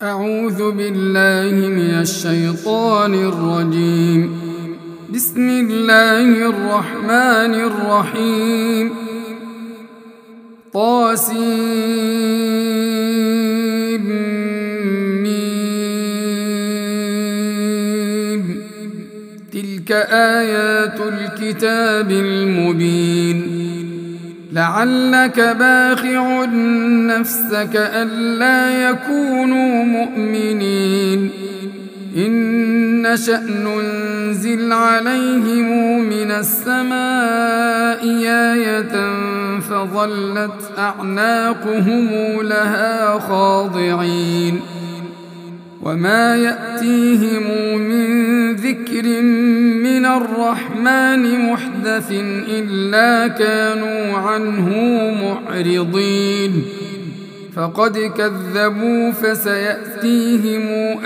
أعوذ بالله من الشيطان الرجيم. بسم الله الرحمن الرحيم. طاسيم. تلك آيات الكتاب المبين. لعلك باخع نفسك ألا يكونوا مؤمنين إن نشأ ننزل عليهم من السماء آية فظلت أعناقهم لها خاضعين وما يأتيهم من ذكر من الرحمن محدث إلا كانوا عنه معرضين فقد كذبوا فسيأتيهم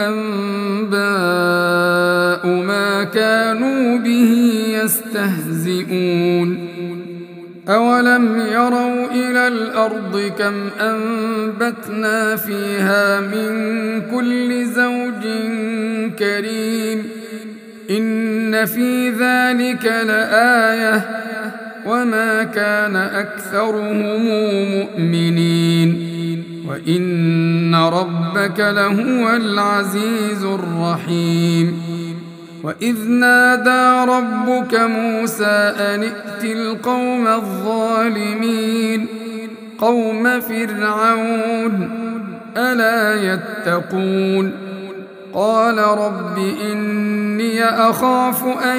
أنباء ما كانوا به يستهزئون أولم يروا إلى الأرض كم أنبتنا فيها من كل زوج كريم إن في ذلك لآية وما كان أكثرهم مؤمنين وإن ربك لهو العزيز الرحيم وإذ نادى ربك موسى أن ائت القوم الظالمين قوم فرعون ألا يتقون قال رب إني أخاف أن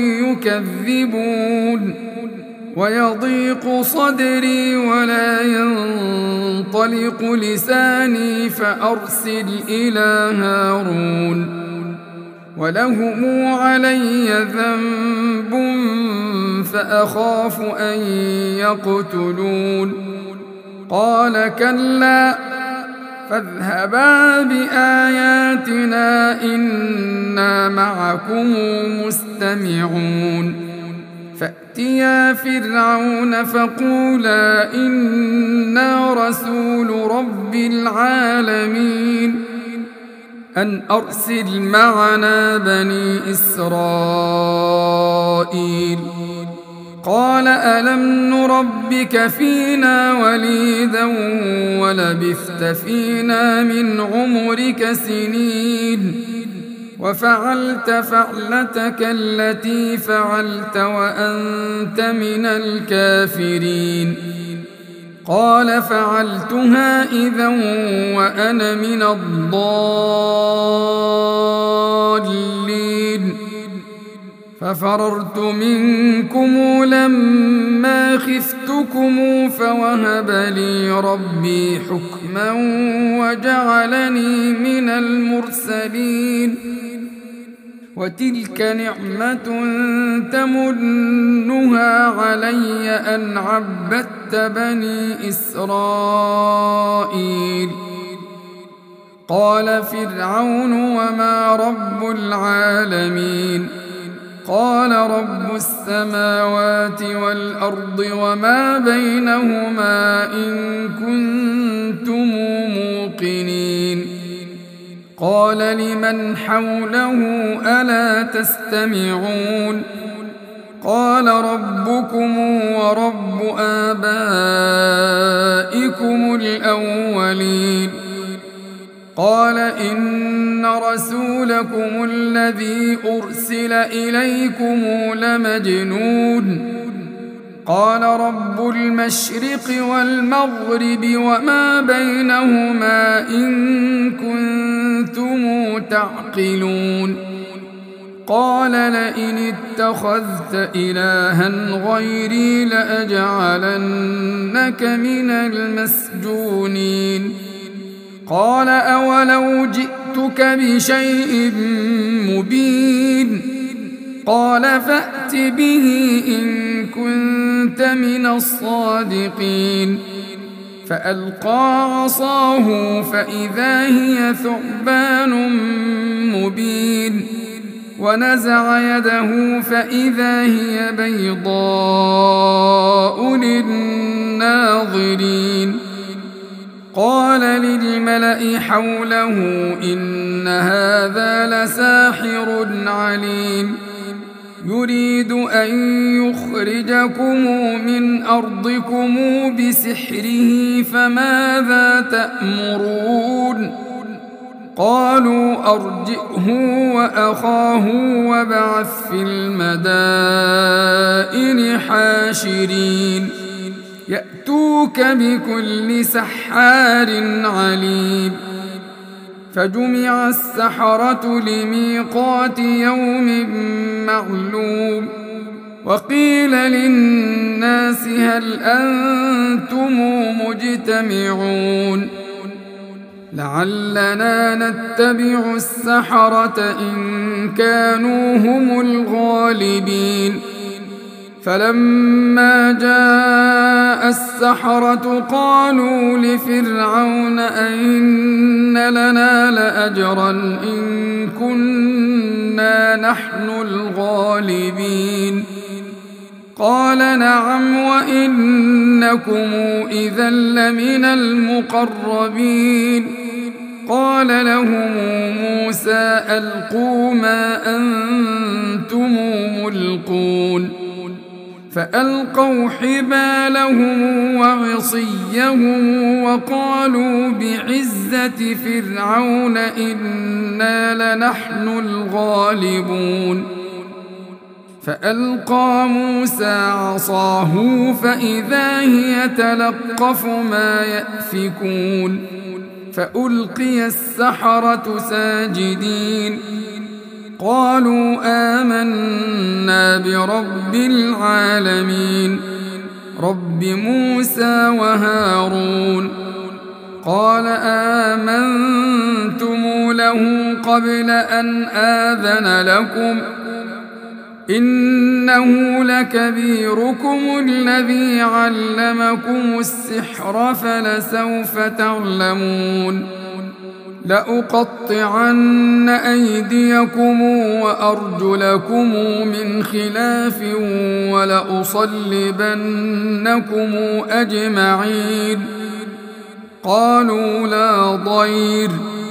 يكذبون ويضيق صدري ولا ينطلق لساني فأرسل إلى هارون ولهم علي ذنب فأخاف أن يقتلون قال كلا فاذهبا بآياتنا إنا معكم مستمعون فأتيا فرعون فقولا إنا رسول رب العالمين أن أرسل معنا بني إسرائيل قال ألم نربك فينا وليدا ولبثت فينا من عمرك سنين وفعلت فعلتك التي فعلت وأنت من الكافرين قال فعلتها إذا وأنا من الضالين ففررت منكم لما خفتكم فوهب لي ربي حكما وجعلني من المرسلين وتلك نعمة تمنها علي أن عبدت بني إسرائيل قال فرعون وما رب العالمين قال رب السماوات والأرض وما بينهما إن كنتم موقنين قال لمن حوله ألا تستمعون قال ربكم ورب آبائكم الأولين قال إن رسولكم الذي أرسل إليكم لمجنون قال رب المشرق والمغرب وما بينهما إن كنتم تعقلون قال لئن اتخذت إلها غيري لأجعلنك من المسجونين قال أولو جئتك بشيء مبين قال فأت به إن كنت من الصادقين فألقى عصاه فإذا هي ثعبان مبين ونزع يده فإذا هي بيضاء للناظرين قال للملأ حوله إن هذا لساحر عليم يريد أن يخرجكم من أرضكم بسحره فماذا تأمرون قالوا أرجئه وأخاه وابعث في المدائن حاشرين يأتوك بكل سحار عليم فجمع السحرة لميقات يوم معلوم وقيل للناس هل أنتم مجتمعون لعلنا نتبع السحرة إن كانوا هم الغالبين فلما جاء السحرة قالوا لفرعون أئن لنا لأجرا إن كنا نحن الغالبين قال نعم وإنكم إذا لمن المقربين قال لهم موسى ألقوا ما أنتم ملقون فألقوا حبالهم وعصيهم وقالوا بعزة فرعون إنا لنحن الغالبون فألقى موسى عصاه فإذا هي تلقف ما يأفكون فألقي السحرة ساجدين قالوا آمنا برب العالمين رب موسى وهارون قال آمنتم له قبل أن آذن لكم إنه لكبيركم الذي علمكم السحر فلسوف تعلمون لأقطعن أيديكم وأرجلكم من خلاف ولأصلبنكم أجمعين قالوا لا ضير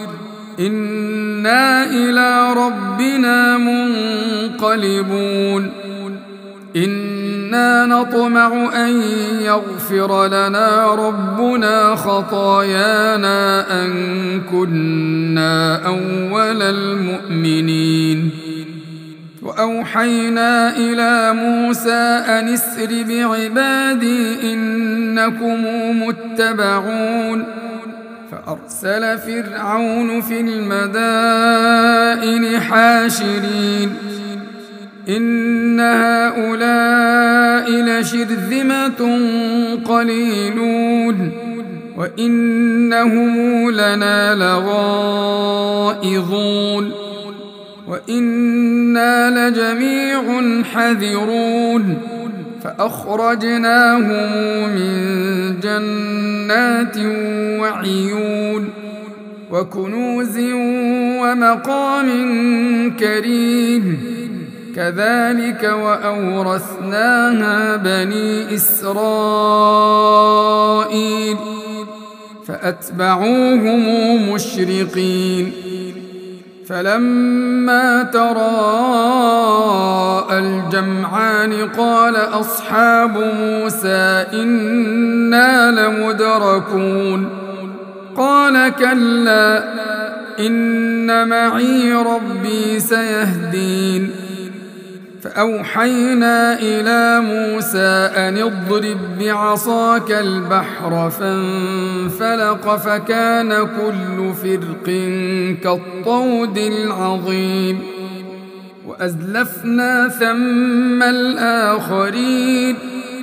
إنا إلى ربنا منقلبون إنا نطمع أن يغفر لنا ربنا خطايانا أن كنا أول المؤمنين وأوحينا إلى موسى أن اسر بعبادي إنكم متبعون فأرسل فرعون في المدائن حاشرين إن هؤلاء لشرذمة قليلون وإنهم لنا لغائظون وإنا لجميع حذرون فأخرجناهم من جنات وعيون وكنوز ومقام كريم كذلك وأورثناها بني إسرائيل فأتبعوهم مشرقين فلما تراءى الجمعان قال أصحاب موسى إنا لمدركون قال كلا إن معي ربي سيهدين فأوحينا إلى موسى أن اضرب بعصاك البحر فانفلق فكان كل فرق كالطود العظيم وأزلفنا ثم الآخرين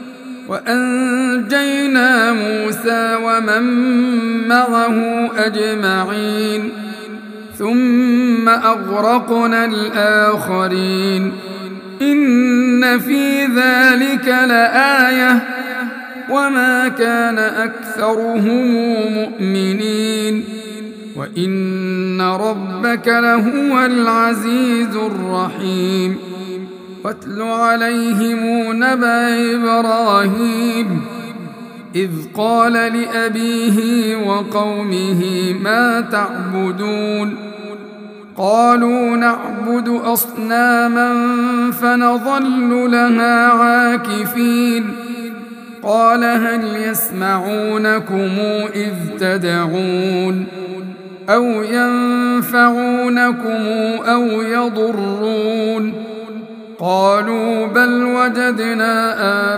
وأنجينا موسى ومن معه أجمعين ثم أغرقنا الآخرين إن في ذلك لآية وما كان أكثرهم مؤمنين وإن ربك لهو العزيز الرحيم واتل عليهم نبأ إبراهيم إذ قال لأبيه وقومه ما تعبدون قالوا نعبد أصناما فنظل لها عاكفين قال هل يسمعونكم إذ تدعون أو ينفعونكم أو يضرون قالوا بل وجدنا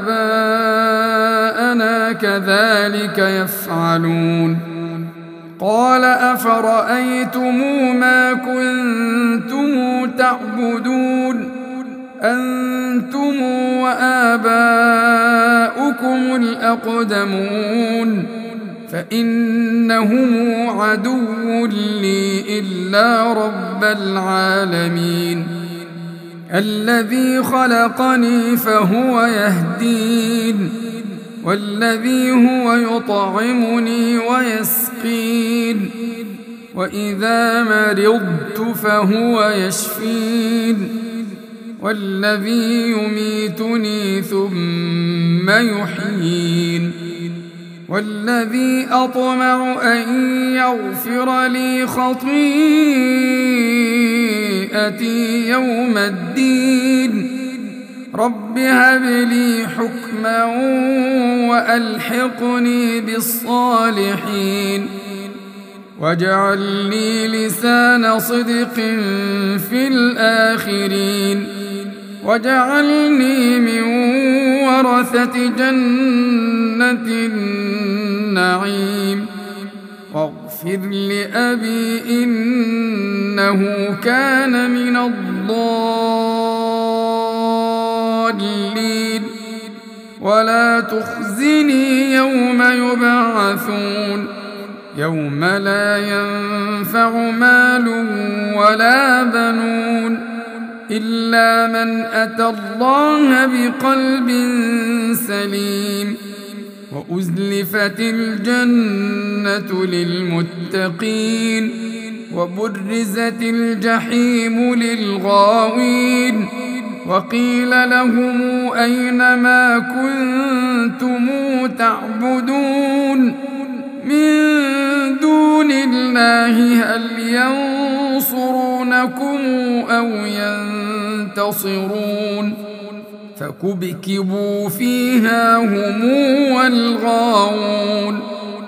آباءنا كذلك يفعلون قال أفرأيتم ما كنتم تعبدون أنتم وآباؤكم الأقدمون فإنهم عدو لي إلا رب العالمين الذي خلقني فهو يهدين والذي هو يطعمني ويسقين وإذا مرضت فهو يشفين والذي يميتني ثم يحيين والذي أطمع أن يغفر لي خطيئتي يوم الدين رب هب لي حكما وألحقني بالصالحين واجعل لي لسان صدق في الآخرين واجعلني من ورثة جنة النعيم واغفر لأبي إنه كان من الضالين ولا تخزني يوم يبعثون يوم لا ينفع مال ولا بنون إلا من أتى الله بقلب سليم وأزلفت الجنة للمتقين وبرزت الجحيم للغاوين وقيل لهم أين ما كنتم تعبدون من دون الله هل ينصرونكم أو ينتصرون فكبكبوا فيها هم والغاوون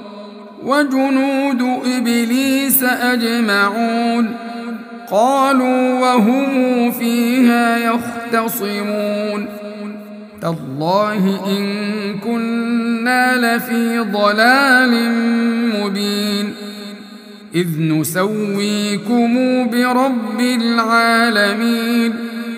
وجنود إبليس أجمعون قالوا وهم فيها يختصمون تالله إن كنا لفي ضلال مبين إذ نسويكم برب العالمين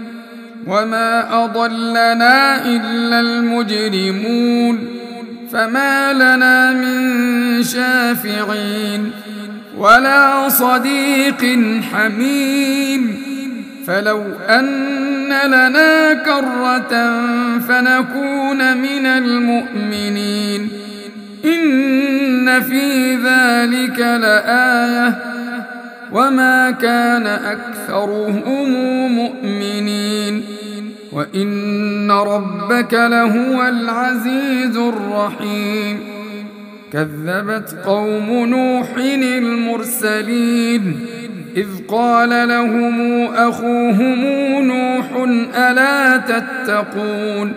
وما أضلنا إلا المجرمون فما لنا من شافعين ولا صديق حميم فلو أن لنا كرة فنكون من المؤمنين إن في ذلك لآية وما كان أكثرهم مؤمنين وإن ربك لهو العزيز الرحيم كذبت قوم نوح المرسلين إذ قال لهم أخوهم نوح ألا تتقون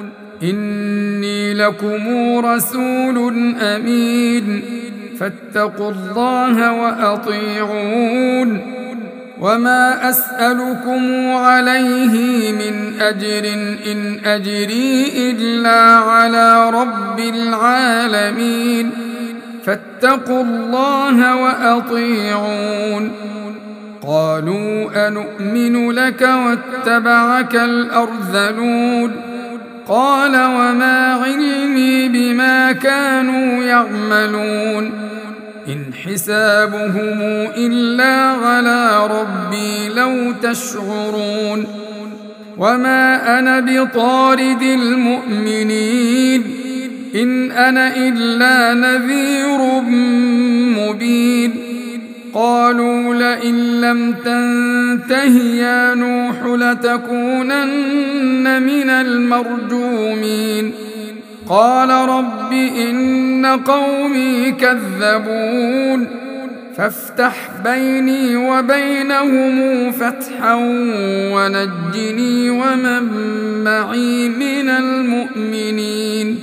إني لكم رسول أمين فاتقوا الله وأطيعون وما أسألكم عليه من أجر إن أجري إلا على رب العالمين فاتقوا الله وأطيعون قالوا أنؤمن لك واتبعك الأرذلون قال وما علمي بما كانوا يعملون إن حسابهم إلا على ربي لو تشعرون وما أنا بطارد المؤمنين إن أنا إلا نذير مبين قالوا لئن لم تنته يا نوح لتكونن من المرجومين قال رب إن قومي كذبون فافتح بيني وبينهم فتحا ونجني ومن معي من المؤمنين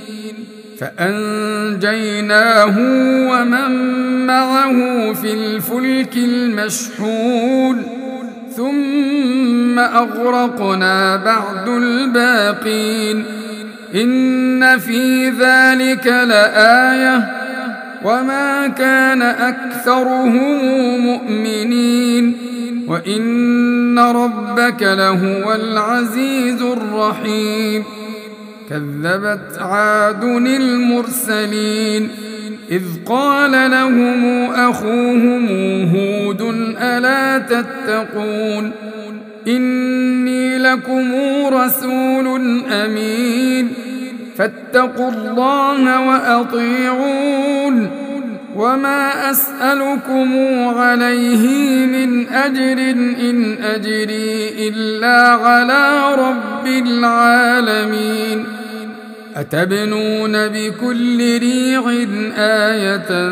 فأنجيناه ومن معه في الفلك المشحون ثم أغرقنا بعد الباقين إن في ذلك لآية وما كان أكثرهم مؤمنين وإن ربك لهو العزيز الرحيم كذبت عاد المرسلين إذ قال لهم أخوهم هود ألا تتقون إني لكم رسول أمين فاتقوا الله وأطيعون وما أسألكم عليه من أجر إن أجري إلا على رب العالمين أتبنون بكل ريع آية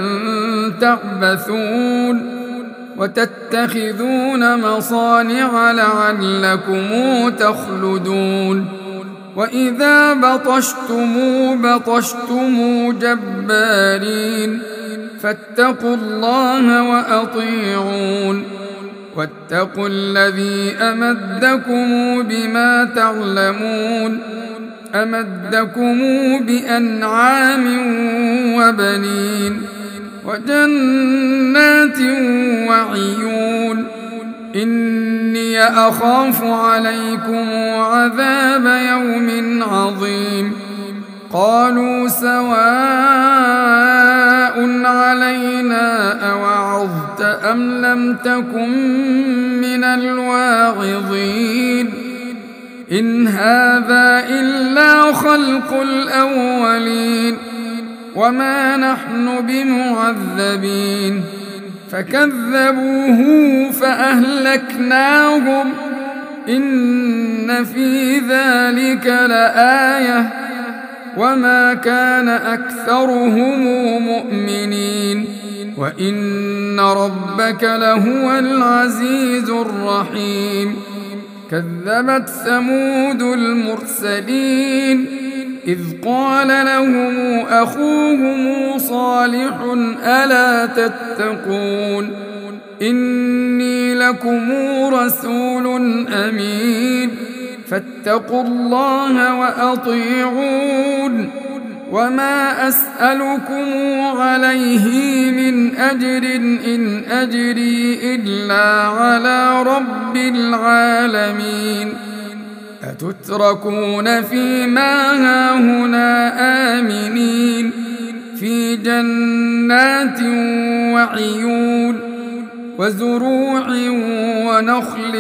تعبثون وتتخذون مصانع لعلكم تخلدون وإذا بطشتم جبارين فاتقوا الله وأطيعون واتقوا الذي أمدكم بما تعلمون أمدكم بأنعام وبنين وجنات وعيون إني أخاف عليكم عذاب يوم عظيم قالوا سواء علينا أوعظت أم لم تكن من الواعظين إن هذا إلا خلق الأولين وما نحن بمعذبين فكذبوه فأهلكناهم إن في ذلك لآية وما كان أكثرهم مؤمنين وإن ربك لهو العزيز الرحيم كذبت ثمود المرسلين إذ قال لهم أخوهم صالح ألا تتقون إني لكم رسول أمين فاتقوا الله وأطيعون وما أسألكم عليه من أجر إن أجري إلا على رب العالمين أتتركون فيما هاهنا آمنين في جنات وعيون وزروع ونخل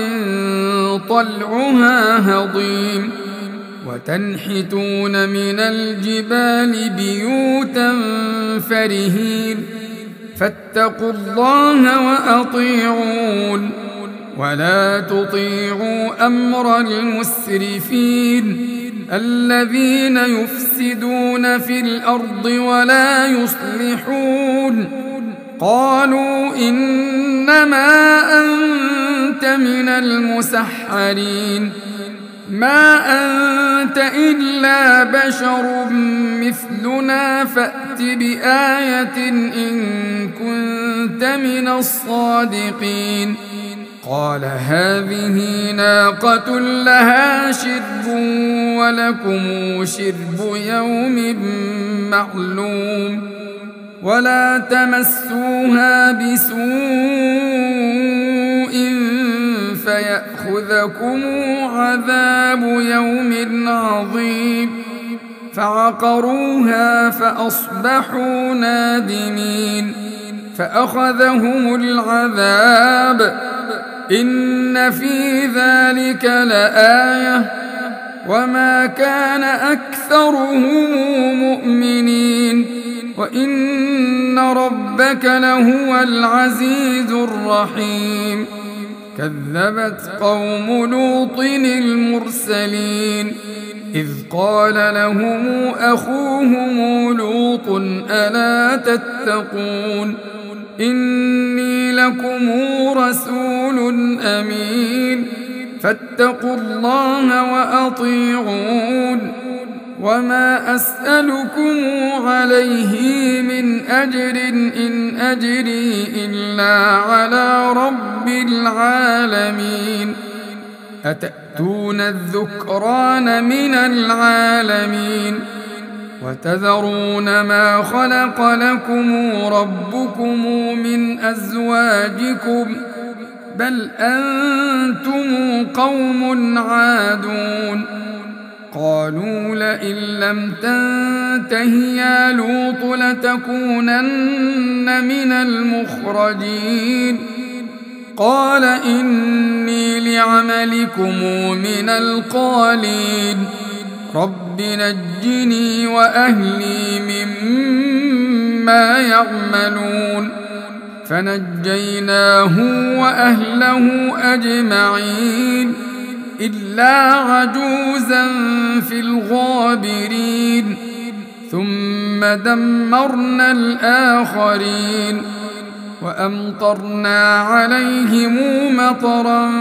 طلعها هضيم وتنحتون من الجبال بيوتا فرهين فاتقوا الله وأطيعون ولا تطيعوا أمر المسرفين الذين يفسدون في الأرض ولا يصلحون قالوا إنما أنت من المسحرين ما أنت إلا بشر مثلنا فأت بآية إن كنت من الصادقين قال هذه ناقة لها شرب ولكم شرب يوم معلوم ولا تمسوها بسوء فيأخذكم عذاب يوم عظيم فعقروها فأصبحوا نادمين فأخذهم العذاب إن في ذلك لآية وما كان أكثرهم مؤمنين وإن ربك لهو العزيز الرحيم كذبت قوم لوط المرسلين إذ قال لهم أخوهم لوط ألا تتقون إني لكم رسول أمين فاتقوا الله وأطيعون وما أسألكم عليه من أجر إن أجري إلا على رب العالمين أتأتون الذكران من العالمين وتذرون ما خلق لكم ربكم من أزواجكم بل أنتم قوم عادون قالوا لئن لم تنته يا لوط لتكونن من المخرجين قال إني لعملكم من القالين رب نجني وأهلي مما يعملون فنجيناه وأهله أجمعين إلا عجوزا في الغابرين ثم دمرنا الآخرين وأمطرنا عليهم مطرا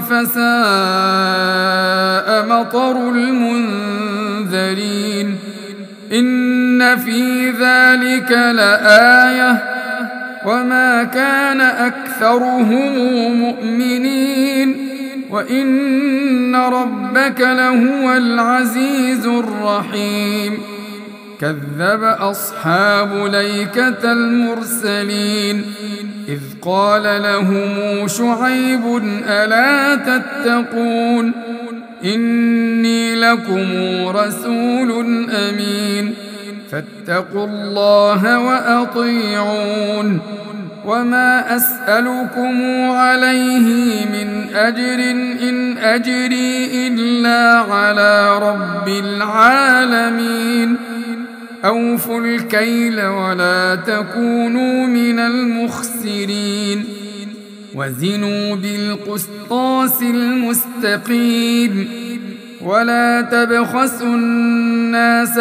فساء مطر المنذرين إن في ذلك لآية وما كان أكثرهم مؤمنين وإن ربك لهو العزيز الرحيم كذب أصحاب ليكة المرسلين إذ قال لهم شعيب ألا تتقون إني لكم رسول أمين فاتقوا الله وأطيعون وما أسألكم عليه من أجر إن أجري إلا على رب العالمين أوفوا الكيل ولا تكونوا من المخسرين وزنوا بالقسطاس المستقيم ولا تبخسوا الناس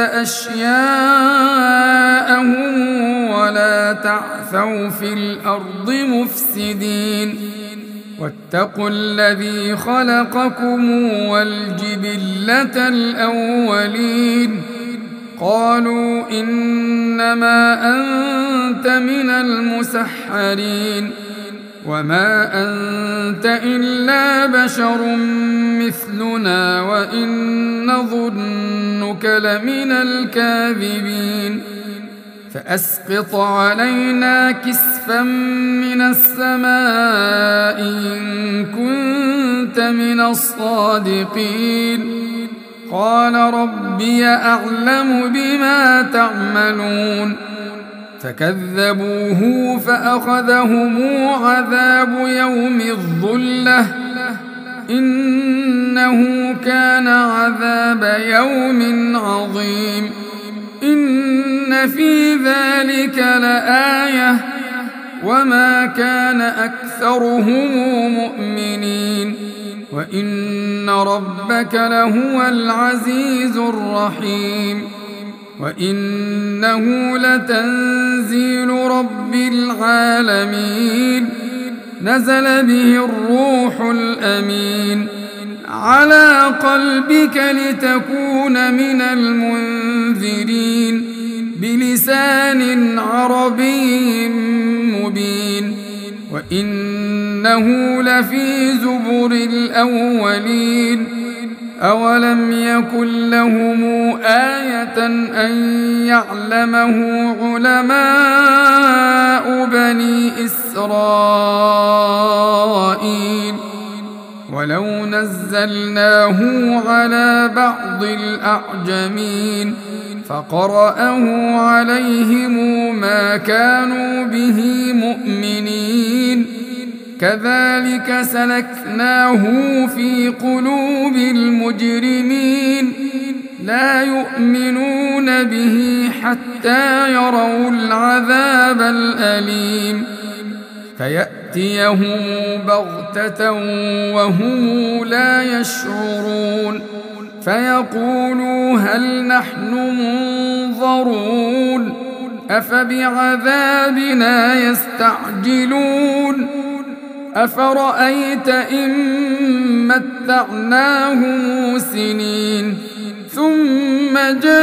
أشياءهم ولا تعثوا في الأرض مفسدين واتقوا الذي خلقكم والجبلة الأولين قالوا إنما أنت من المسحرين وما أنت إلا بشر مثلنا وإن نظنك لمن الكاذبين فأسقط علينا كسفا من السماء إن كنت من الصادقين قال ربي أعلم بما تعملون فكذبوه فأخذهم عذاب يوم الظلة إنه كان عذاب يوم عظيم إن في ذلك لآية وما كان أكثرهم مؤمنين وإن ربك لهو العزيز الرحيم وإنه لتنزيل رب العالمين نزل به الروح الأمين على قلبك لتكون من المنذرين بلسان عربي مبين وإنه لفي زبر الأولين أولم يكن لهم آية أن يعلمه علماء بني إسرائيل ولو نزلناه على بعض الأعجمين فقرأه عليهم ما كانوا به مؤمنين كذلك سلكناه في قلوب المجرمين لا يؤمنون به حتى يروا العذاب الأليم فيأتيهم بغتة وهم لا يشعرون فيقولوا هل نحن منظرون أفبعذابنا يستعجلون أفرأيت إن متعناهم سنين ثم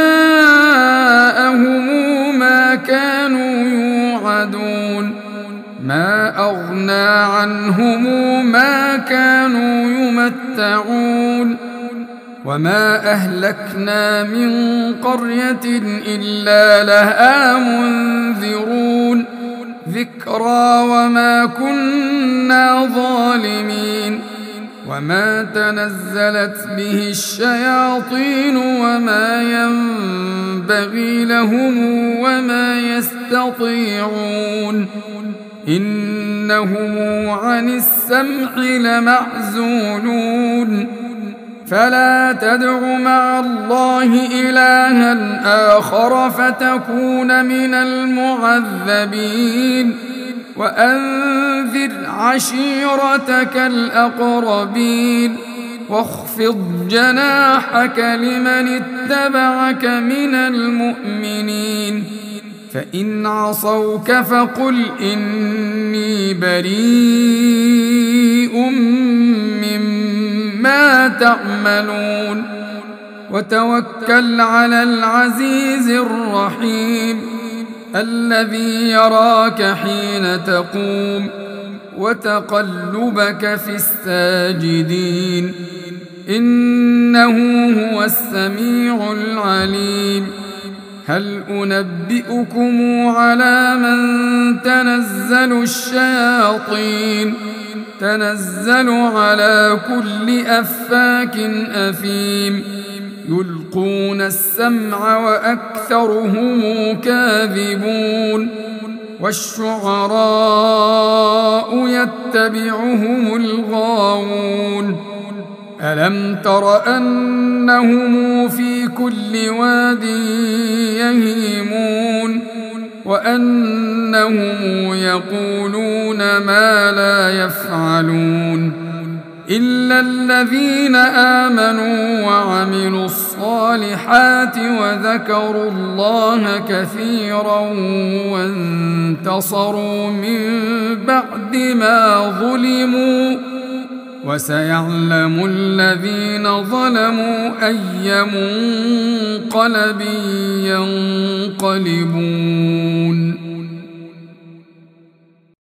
جاءهم ما كانوا يوعدون ما أغنى عنهم ما كانوا يمتعون وما أهلكنا من قرية إلا لها منذرون ذكرى وما كنا ظالمين وما تنزلت به الشياطين وما ينبغي لهم وما يستطيعون إنهم عن السمع لمعزولون فلا تدع مع الله إلها آخر فتكون من المعذبين وأنذر عشيرتك الأقربين واخفض جناحك لمن اتبعك من المؤمنين فإن عصوك فقل إني بريء مما تعملون وتوكل على العزيز الرحيم الذي يراك حين تقوم وتقلبك في الساجدين إنه هو السميع العليم هل أنبئكم على من تنزل الشياطين تنزل على كل أفاك أثيم يلقون السمع وأكثرهم كاذبون والشعراء يتبعهم الغاوون ألم تر أنهم في كل واد يهيمون وأنهم يقولون ما لا يفعلون إلا الذين آمنوا وعملوا الصالحات وذكروا الله كثيرا وانتصروا من بعد ما ظلموا وسيعلم الذين ظلموا أي منقلب ينقلبون